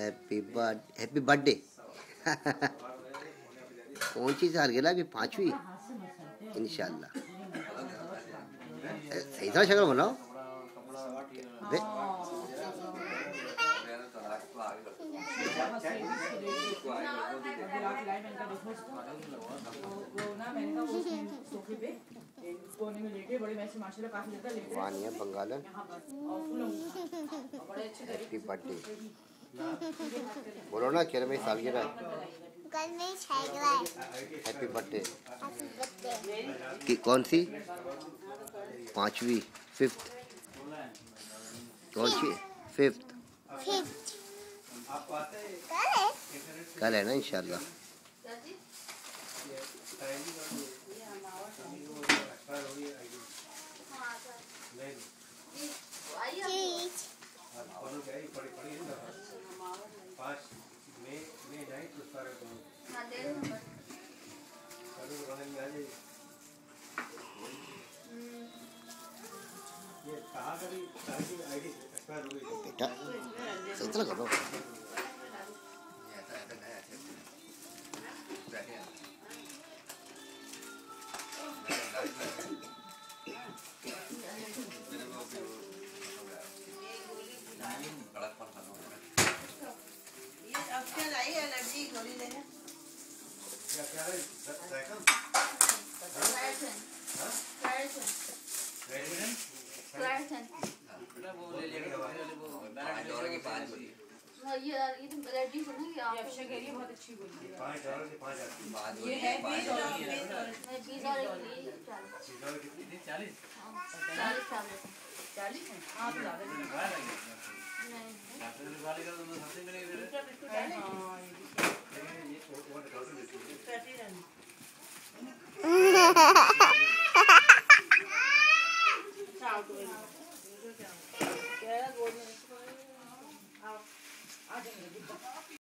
Happy birthday. कौन सी साल गेला अभी 5वीं इंशाल्लाह। सही तरह शक्ल बनाओ। वानिया बंगालन हैप्पी बर्थडे बोलो ना। क्या मेरी सालगिरह हैप्पी बर्थडे की कौन सी 5वीं 5th कौन सी 5th कल है ना इंशाल्लाह। बेटा सही तरह करो। एलर्जी गोली लेना ये तुम एलर्जी को नहीं आप अक्षय कह रही है बहुत अच्छी गोली है। ये है 20 और 40 40 है। हाँ तो ज़्यादा नहीं